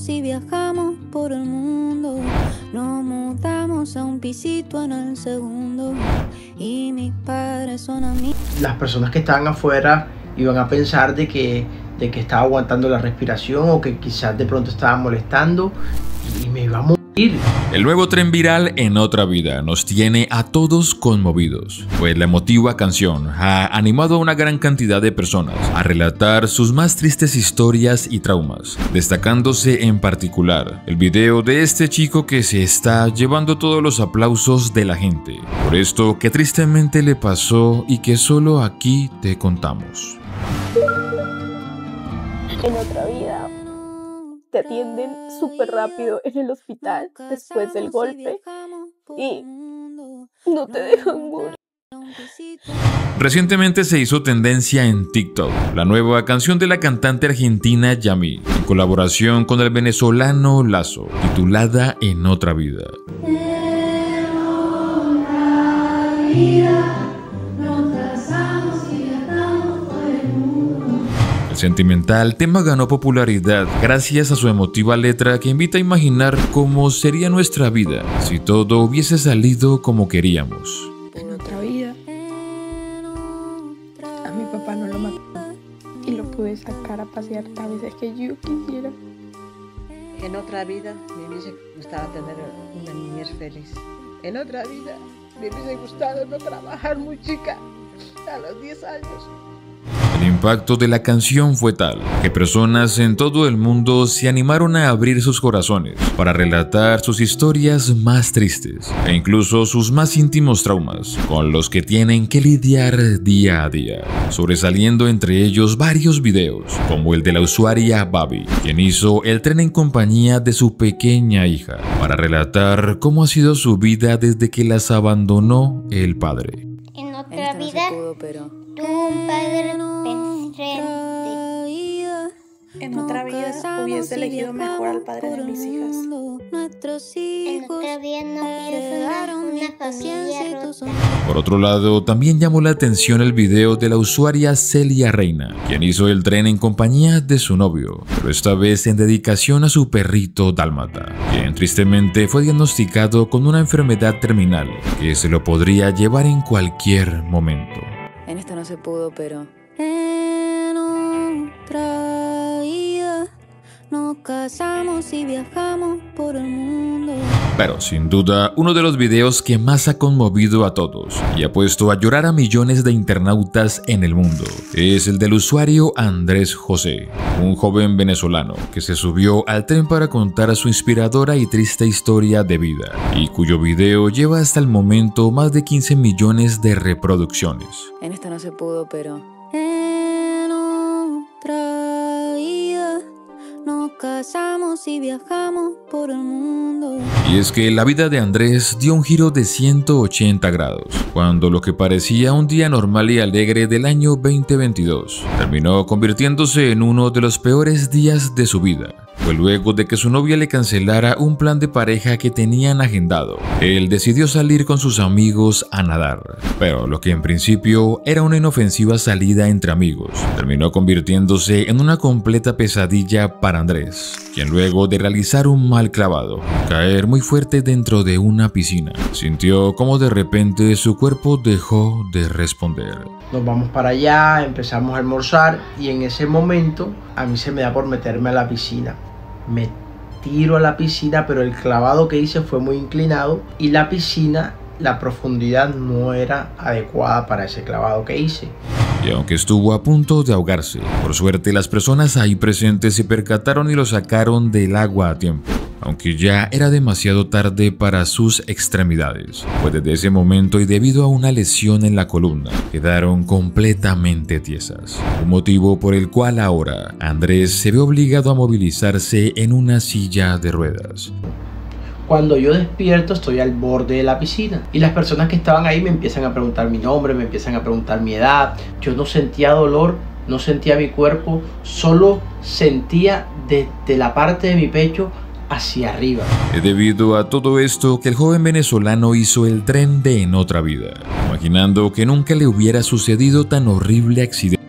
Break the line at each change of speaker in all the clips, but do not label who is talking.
casamos y viajamos por el mundo. Nos mudamos a un pisito en el segundo. Y mis padres son amigos.
Las personas que estaban afuera iban a pensar de que estaba aguantando la respiración o que quizás de pronto estaba molestando y me iba a morir.
El nuevo tren viral En Otra Vida nos tiene a todos conmovidos, pues la emotiva canción ha animado a una gran cantidad de personas a relatar sus más tristes historias y traumas, destacándose en particular el video de este chico que se está llevando todos los aplausos de la gente por esto que tristemente le pasó y que solo aquí te contamos.
En otra vida te atienden súper rápido en el hospital después del golpe y no te dejan morir.
Recientemente se hizo tendencia en TikTok la nueva canción de la cantante argentina Yami, en colaboración con el venezolano Lazo, titulada En Otra Vida. El sentimental tema ganó popularidad gracias a su emotiva letra que invita a imaginar cómo sería nuestra vida si todo hubiese salido como queríamos.
En otra vida, a mi papá no lo maté y lo pude sacar a pasear las veces que yo quisiera.
En otra vida me hubiese gustado tener una niñez feliz. En otra vida me hubiese gustado no trabajar muy chica, a los 10 años.
El impacto de la canción fue tal que personas en todo el mundo se animaron a abrir sus corazones para relatar sus historias más tristes e incluso sus más íntimos traumas con los que tienen que lidiar día a día, sobresaliendo entre ellos varios videos como el de la usuaria Babi, quien hizo el tren en compañía de su pequeña hija para relatar cómo ha sido su vida desde que las abandonó el padre.
En otra vida, tuve un padre presente.
En otra vida hubiese elegido mejor al padre de mis hijas.
En otra vida no quiero una familia rota.
Por otro lado, también llamó la atención el video de la usuaria Celia Reina, quien hizo el tren en compañía de su novio, pero esta vez en dedicación a su perrito dálmata, quien tristemente fue diagnosticado con una enfermedad terminal que se lo podría llevar en cualquier momento.
En esta no se pudo, pero en otra vida nos casamos y viajamos por el mundo.
Pero sin duda, uno de los videos que más ha conmovido a todos y ha puesto a llorar a millones de internautas en el mundo es el del usuario Andrés José, un joven venezolano que se subió al tren para contar su inspiradora y triste historia de vida y cuyo video lleva hasta el momento más de 15 millones de reproducciones.
En esta no se pudo, pero en otra vida nos casamos y viajamos por el mundo.
Y es que la vida de Andrés dio un giro de 180 grados, cuando lo que parecía un día normal y alegre del año 2022 terminó convirtiéndose en uno de los peores días de su vida. Fue luego de que su novia le cancelara un plan de pareja que tenían agendado. Él decidió salir con sus amigos a nadar, pero lo que en principio era una inofensiva salida entre amigos, terminó convirtiéndose en una completa pesadilla para Andrés, quien luego de realizar un mal clavado, caer muy fuerte dentro de una piscina, sintió como de repente su cuerpo dejó de responder.
Nos vamos para allá, empezamos a almorzar y en ese momento a mí se me da por meterme a la piscina. Me tiro a la piscina, pero el clavado que hice fue muy inclinado y la piscina, la profundidad no era adecuada para ese clavado que hice.
Y aunque estuvo a punto de ahogarse, por suerte las personas ahí presentes se percataron y lo sacaron del agua a tiempo, aunque ya era demasiado tarde para sus extremidades, pues desde ese momento y debido a una lesión en la columna, quedaron completamente tiesas, un motivo por el cual ahora Andrés se ve obligado a movilizarse en una silla de ruedas.
Cuando yo despierto estoy al borde de la piscina y las personas que estaban ahí me empiezan a preguntar mi nombre, me empiezan a preguntar mi edad. Yo no sentía dolor, no sentía mi cuerpo, solo sentía desde la parte de mi pecho hacia arriba.
Es debido a todo esto que el joven venezolano hizo el tren de En Otra Vida, imaginando que nunca le hubiera sucedido tan horrible accidente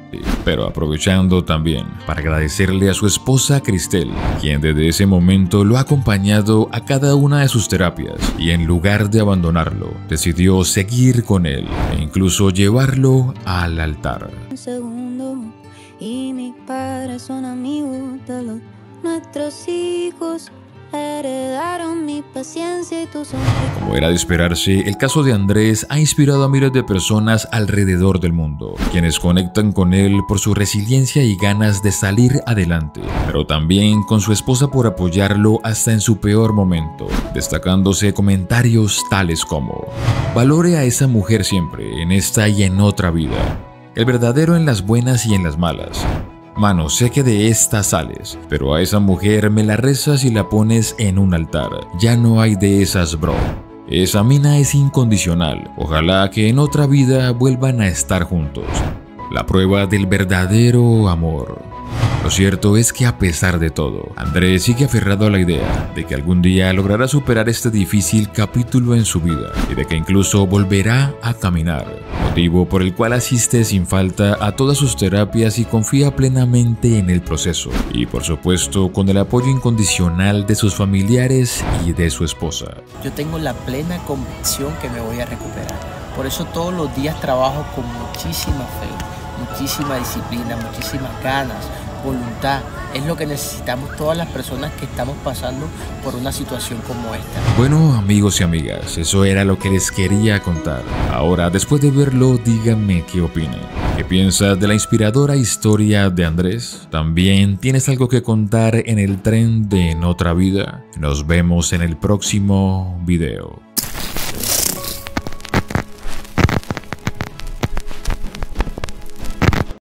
pero aprovechando también para agradecerle a su esposa Cristel, quien desde ese momento lo ha acompañado a cada una de sus terapias y en lugar de abandonarlo, decidió seguir con él e incluso llevarlo al altar.
Un segundo, y mis padres son amigos de nuestros hijos. Heredaron mi paciencia y tu sonrisa.
Como era de esperarse, el caso de Andrés ha inspirado a miles de personas alrededor del mundo, quienes conectan con él por su resiliencia y ganas de salir adelante, pero también con su esposa por apoyarlo hasta en su peor momento, destacándose comentarios tales como: valore a esa mujer siempre, en esta y en otra vida, el verdadero en las buenas y en las malas. Mano, sé que de esta sales, pero a esa mujer me la rezas y la pones en un altar. Ya no hay de esas, bro. Esa mina es incondicional. Ojalá que en otra vida vuelvan a estar juntos. La prueba del verdadero amor. Lo cierto es que a pesar de todo, Andrés sigue aferrado a la idea de que algún día logrará superar este difícil capítulo en su vida y de que incluso volverá a caminar, motivo por el cual asiste sin falta a todas sus terapias y confía plenamente en el proceso, y por supuesto con el apoyo incondicional de sus familiares y de su esposa.
Yo tengo la plena convicción que me voy a recuperar, por eso todos los días trabajo con muchísima fe, muchísima disciplina, muchísimas ganas, voluntad. Es lo que necesitamos todas las personas que estamos pasando por una situación como esta.
Bueno, amigos y amigas, eso era lo que les quería contar. Ahora, después de verlo, díganme qué opinan. ¿Qué piensas de la inspiradora historia de Andrés? ¿También tienes algo que contar en el tren de En Otra Vida? Nos vemos en el próximo video.